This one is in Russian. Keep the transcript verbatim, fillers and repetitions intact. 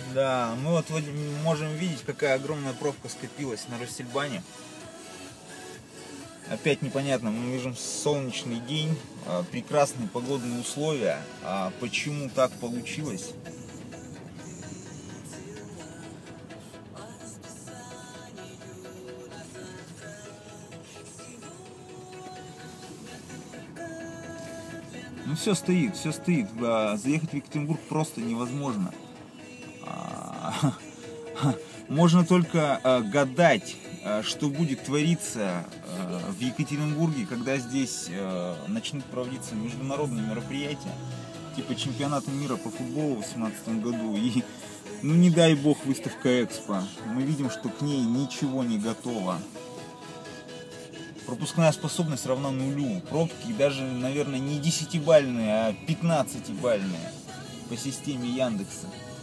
Да, мы вот можем видеть, какая огромная пробка скопилась на Россельбане. Опять непонятно, мы видим солнечный день, прекрасные погодные условия. А почему так получилось? Ну все стоит, все стоит. Заехать в Екатеринбург просто невозможно. Можно только гадать, что будет твориться в Екатеринбурге, когда здесь начнут проводиться международные мероприятия, типа чемпионата мира по футболу в две тысячи восемнадцатом году. И, ну не дай бог, выставка Экспо. Мы видим, что к ней ничего не готово. Пропускная способность равна нулю. Пробки даже, наверное, не десятибалльные, а пятнадцатибалльные по системе Яндекса.